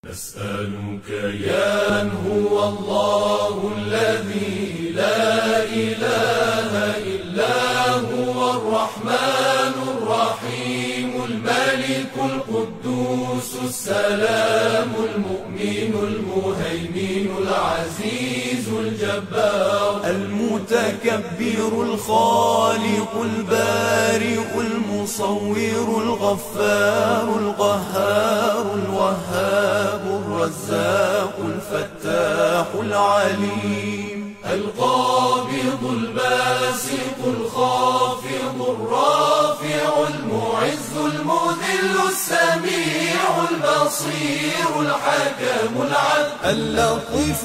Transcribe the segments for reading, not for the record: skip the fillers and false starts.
نسألك يا من هو الله الذي لا إله إلا هو الرحمن الرحيم الملك القدوس السلام المؤمن المهيمن العزيز الجبار المتكبر الخالق البارئ المصور الغفار القهار الوهاب الرزاق الفتاح العليم القابض الباسط الخافض الرافع المعز المذل السميع البصير الحكم العدل اللطيف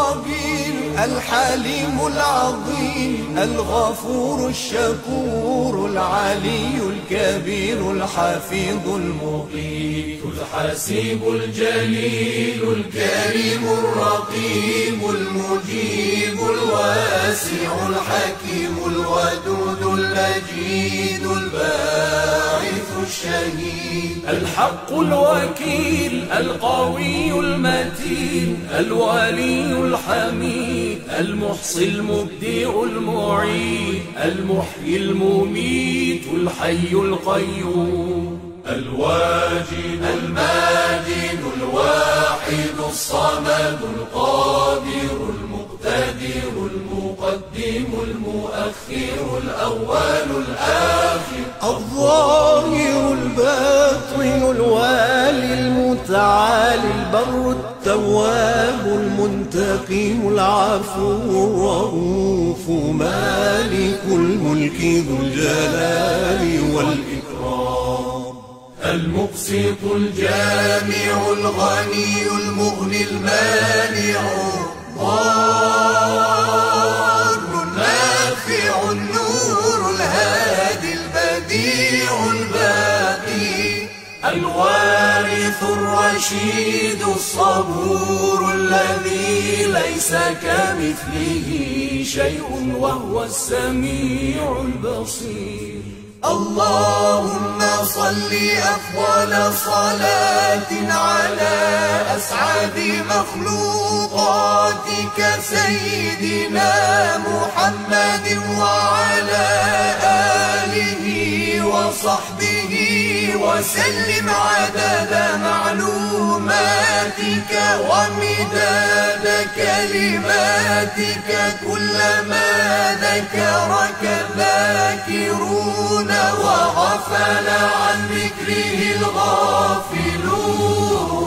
الخبير الحليم العظيم الغفور الشكور العلي الكبير الحفيظ المقيت الحسيب الجليل الكريم الرقيب المجيب الواسع الحكيم الودود المجيد الباعث الشهيد الحق الوكيل القوي المتين الولي الحميد المحصي المبدئ المعيد المحيي المميت الحي القيوم الواجد الماجد الواحد الصمد القادر المقتدر المقدم المؤخر الأول الآخر الظاهر الباطن الوالي المتعالي البر التواب المنتقم العفو الرؤوف مالك الملك ذو الجلال والإكرام المقسط الجامع الغني المغني المانع الضار النافع النور الهادي البديع الباقي الوارث الرشيد الصبور الذي ليس كمثله شيء وهو السميع البصير اللهم صل أفضل صلاة على أسعد مخلوقاتك سيدنا محمد وعلى آله وصحبه وسلم عدد معلوماتك ومداد كلماتك كلما ذكرك الذاكرون وغفل عن ذكره الغافلون